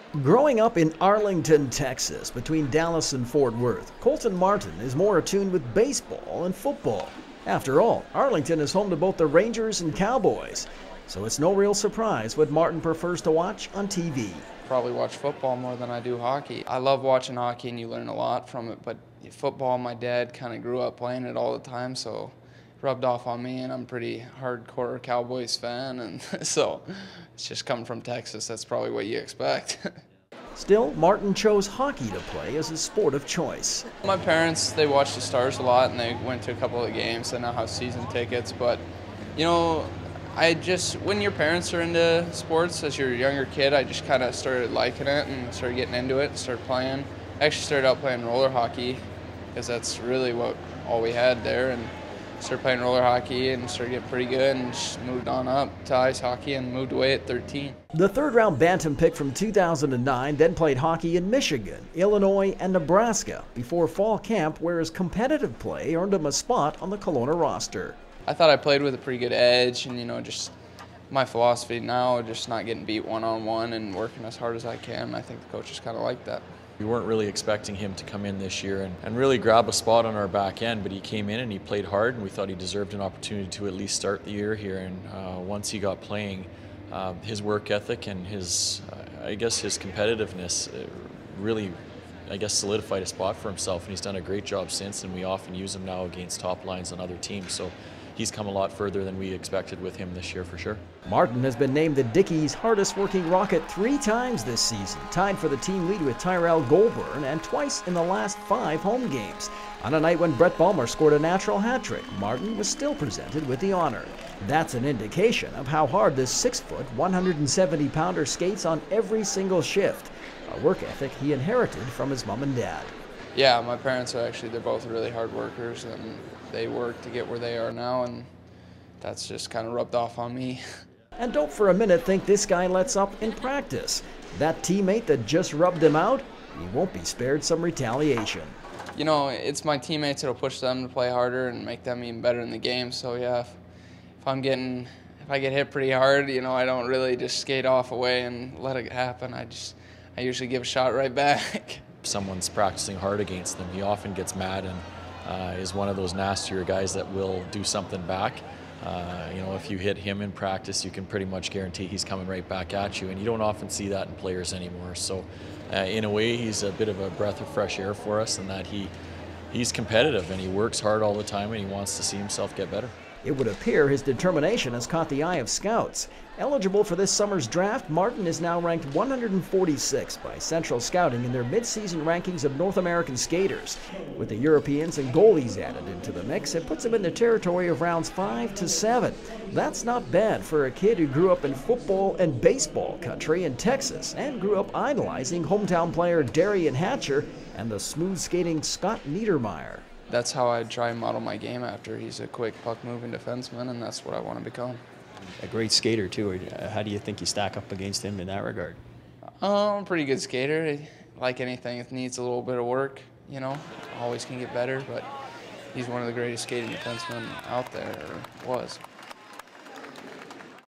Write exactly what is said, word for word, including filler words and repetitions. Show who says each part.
Speaker 1: Growing up in Arlington, Texas, between Dallas and Fort Worth, Colton Martin is more attuned with baseball and football. After all, Arlington is home to both the Rangers and Cowboys, so it's no real surprise what Martin prefers to watch on T V.
Speaker 2: Probably watch football more than I do hockey. I love watching hockey and you learn a lot from it, but football, my dad kind of grew up playing it all the time, so it rubbed off on me, and I'm pretty hardcore Cowboys fan, and so it's just coming from Texas, that's probably what you expect.
Speaker 1: Still, Martin chose hockey to play as his sport of choice.
Speaker 2: My parents, they watch the Stars a lot, and they went to a couple of games. They now have season tickets, but you know, I just, when your parents are into sports as you're a younger kid, I just kind of started liking it and started getting into it, started playing. I actually started out playing roller hockey because that's really what all we had there, and started playing roller hockey and started getting pretty good, and just moved on up to ice hockey and moved away at thirteen.
Speaker 1: The third round Bantam pick from two thousand nine then played hockey in Michigan, Illinois, and Nebraska before fall camp, where his competitive play earned him a spot on the Kelowna roster.
Speaker 2: I thought I played with a pretty good edge, and you know, just my philosophy now, just not getting beat one-on-one and working as hard as I can. I think the coaches kind of like that.
Speaker 3: We weren't really expecting him to come in this year and, and really grab a spot on our back end, but he came in and he played hard, and we thought he deserved an opportunity to at least start the year here. And uh, once he got playing, uh, his work ethic and his, uh, I guess his competitiveness uh, really, I guess, solidified a spot for himself, and he's done a great job since, and we often use him now against top lines on other teams. So he's come a lot further than we expected with him this year for sure.
Speaker 1: Martin has been named the Dickies' hardest working Rocket three times this season, tied for the team lead with Tyrell Goulburn, and twice in the last five home games. On a night when Brett Bulmer scored a natural hat trick, Martin was still presented with the honor. That's an indication of how hard this six foot, one hundred seventy pounder skates on every single shift, a work ethic he inherited from his mom and dad.
Speaker 2: Yeah, my parents are actually, they're both really hard workers, and they work to get where they are now, and that's just kind of rubbed off on me.
Speaker 1: And don't for a minute think this guy lets up in practice. That teammate that just rubbed him out, he won't be spared some retaliation.
Speaker 2: You know, it's my teammates that'll push them to play harder and make them even better in the game, so yeah, if, if I'm getting, if I get hit pretty hard, you know, I don't really just skate off away and let it happen. I just, I usually give a shot right back.
Speaker 3: Someone's practicing hard against them, he often gets mad and uh, is one of those nastier guys that will do something back. Uh, you know, if you hit him in practice, you can pretty much guarantee he's coming right back at you, and you don't often see that in players anymore. So uh, in a way, he's a bit of a breath of fresh air for us, in that he he's competitive and he works hard all the time, and he wants to see himself get better.
Speaker 1: It would appear his determination has caught the eye of scouts. Eligible for this summer's draft, Martin is now ranked one hundred forty-sixth by Central Scouting in their mid-season rankings of North American skaters. With the Europeans and goalies added into the mix, it puts him in the territory of rounds five to seven. That's not bad for a kid who grew up in football and baseball country in Texas and grew up idolizing hometown player Darian Hatcher and the smooth skating Scott Niedermeyer.
Speaker 2: That's how I try and model my game after. He's a quick puck-moving defenseman, and that's what I want to become.
Speaker 4: A great skater, too. How do you think you stack up against him in that regard?
Speaker 2: Uh, I'm a pretty good skater. Like anything, it needs a little bit of work, you know. Always can get better, but he's one of the greatest skating defensemen out there, or was.